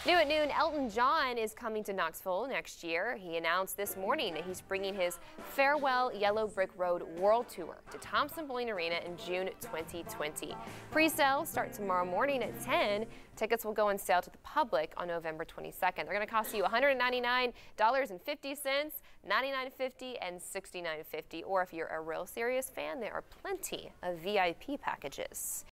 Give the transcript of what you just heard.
New at noon, Elton John is coming to Knoxville next year. He announced this morning that he's bringing his Farewell Yellow Brick Road World Tour to Thompson-Boling Arena in June 2020. Pre-sales start tomorrow morning at 10. Tickets will go on sale to the public on November 22nd. They're going to cost you $199.50, $99.50, and $69.50. Or if you're a real serious fan, there are plenty of VIP packages.